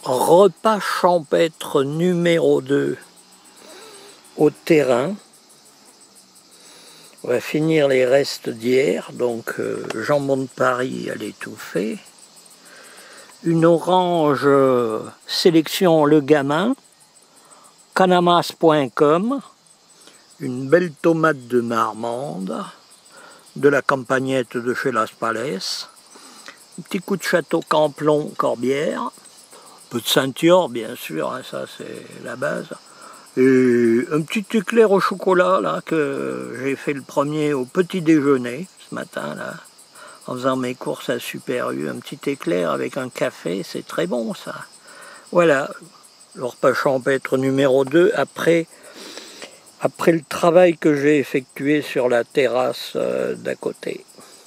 Repas champêtre numéro 2 au terrain. On va finir les restes d'hier, donc jambon de Paris à l'étouffée. Une orange sélection Le Gamin, canamas.com, une belle tomate de Marmande, de la campagnette de chez Las Palais, un petit coup de château Camplon Corbière, un peu de Saint-Yor bien sûr, hein, ça c'est la base, et un petit éclair au chocolat là que j'ai fait le premier au petit déjeuner ce matin là, en faisant mes courses à Super U, un petit éclair avec un café, c'est très bon ça. Voilà, le repas champêtre numéro 2 après le travail que j'ai effectué sur la terrasse d'à côté.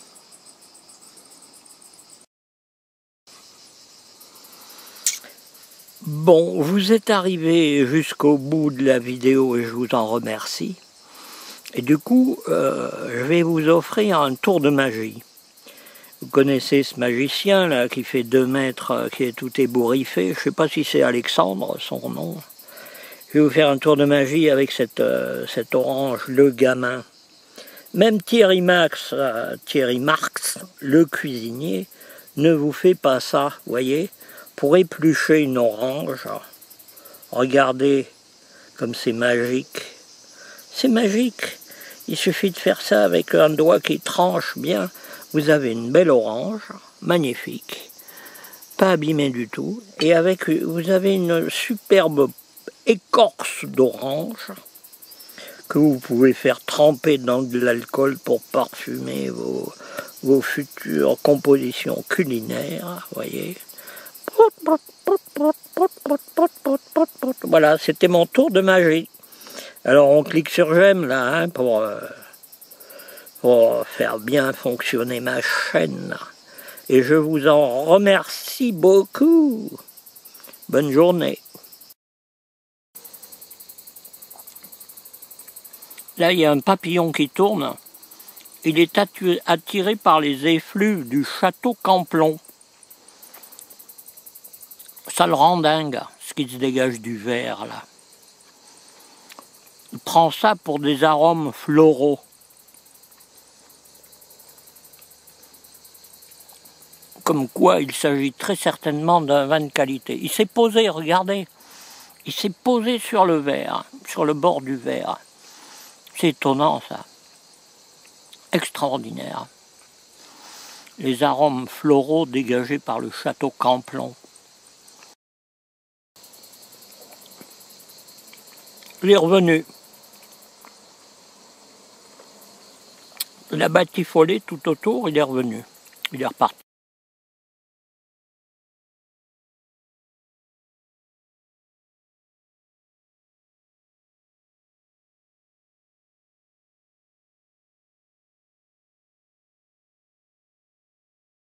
Bon, vous êtes arrivé jusqu'au bout de la vidéo et je vous en remercie. Et du coup, je vais vous offrir un tour de magie. Vous connaissez ce magicien là qui fait 2 mètres, qui est tout ébouriffé. Je ne sais pas si c'est Alexandre son nom. Je vais vous faire un tour de magie avec cette orange Le Gamin. Même Thierry Marx, le cuisinier, ne vous fait pas ça, voyez. Pour éplucher une orange, regardez comme c'est magique. C'est magique. Il suffit de faire ça avec un doigt qui tranche bien. Vous avez une belle orange, magnifique, pas abîmée du tout. Et vous avez une superbe écorce d'orange que vous pouvez faire tremper dans de l'alcool pour parfumer vos futures compositions culinaires, voyez. Voilà, c'était mon tour de magie. Alors on clique sur j'aime là, hein, pour faire bien fonctionner ma chaîne. Et je vous en remercie beaucoup. Bonne journée. Là, il y a un papillon qui tourne. Il est attiré par les effluves du château Camplon. Ça le rend dingue, ce qui se dégage du verre, là. Il prend ça pour des arômes floraux. Comme quoi, il s'agit très certainement d'un vin de qualité. Il s'est posé, regardez. Il s'est posé sur le verre, sur le bord du verre. C'est étonnant, ça. Extraordinaire. Les arômes floraux dégagés par le château Camplon. Il est revenu. Il a batifolé tout autour, il est revenu. Il est reparti.